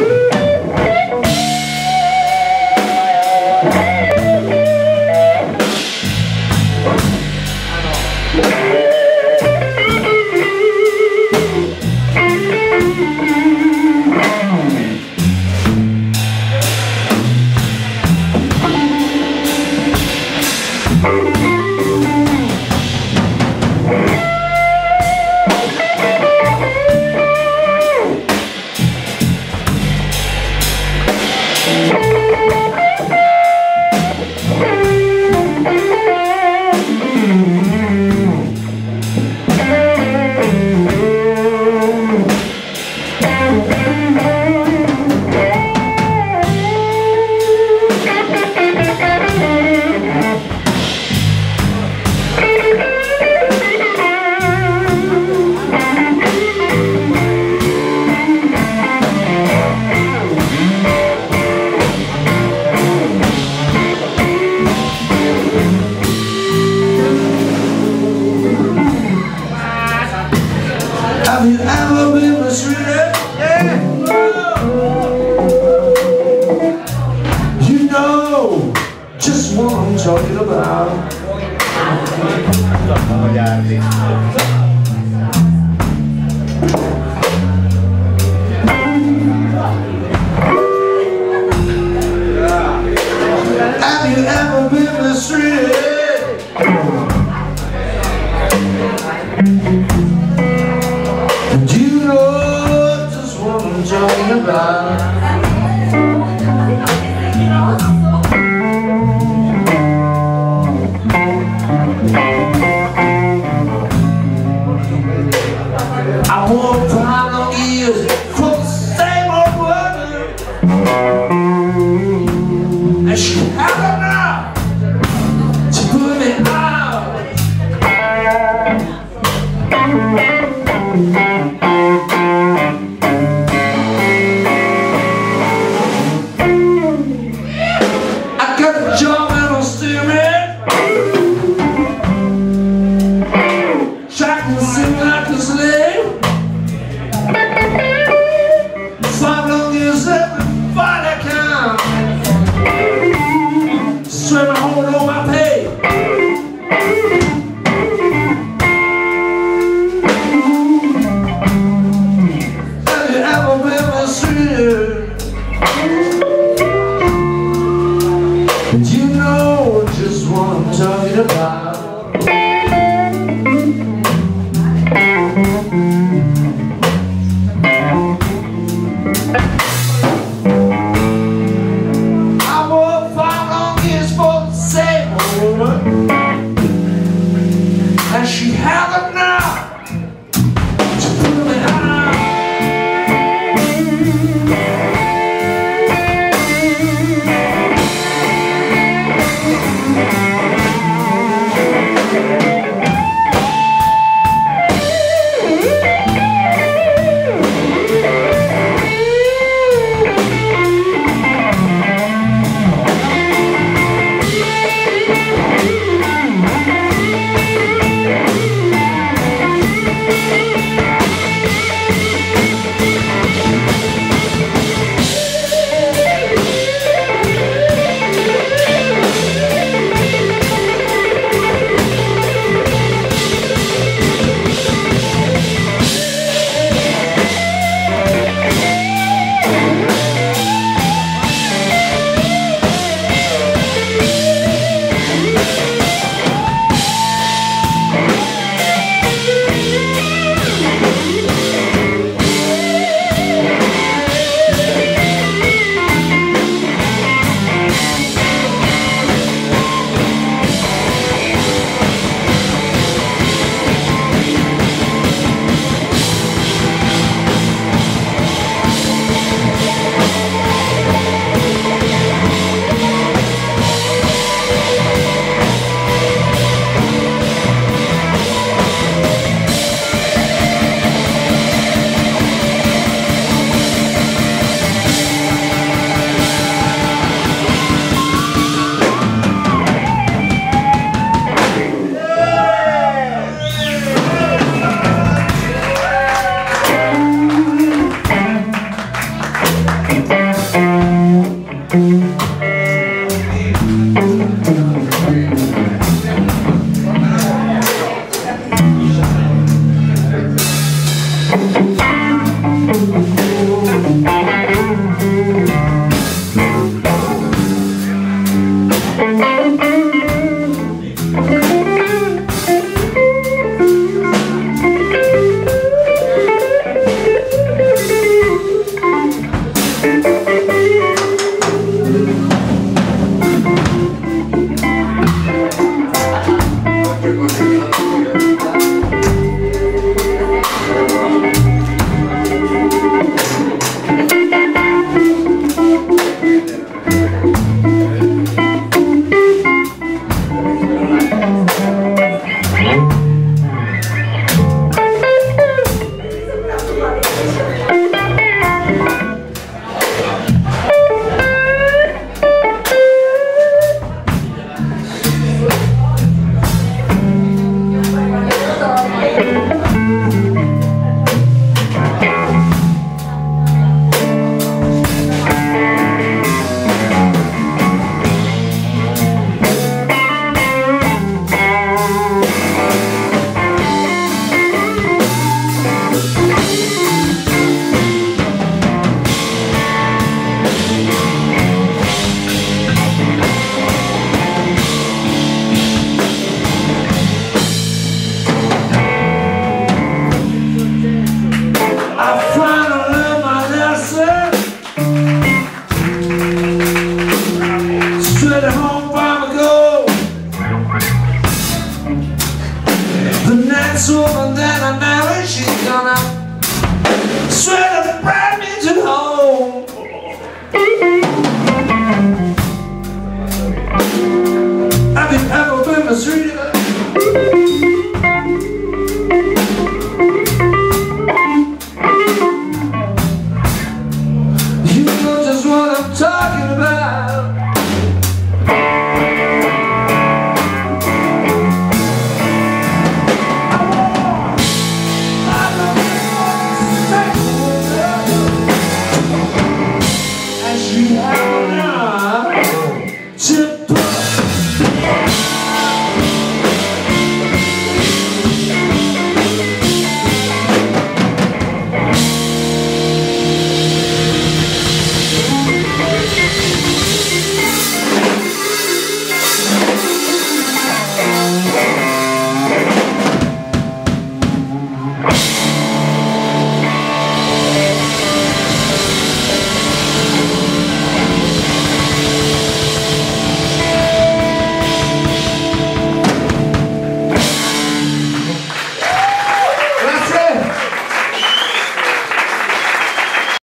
Have you ever been mistreated? Yeah. You know just what I'm talking about. Have you ever been mistreated? You know just what I'm talking about. I won't find no ears for the same old woman, and she had enough to put me out. I got a job and I'm steering, trying to sing like a slave. 5 long years everybody can straight my hold on my pay. Have you ever been mistreated? And you know just what I'm talking about. I won't 5 long years for the same old woman, and she had enough to put me out. Woman that I married, she's gonna swear to bring me to home. Have you ever been mistreated?